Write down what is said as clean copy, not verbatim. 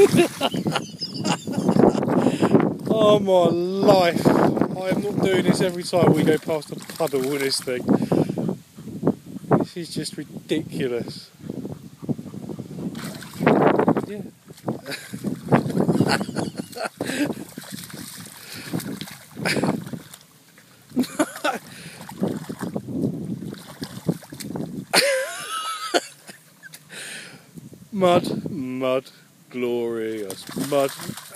Oh my life. I am not doing this every time we go past a puddle with this thing. This is just ridiculous. Yeah. Mud, glorious mud.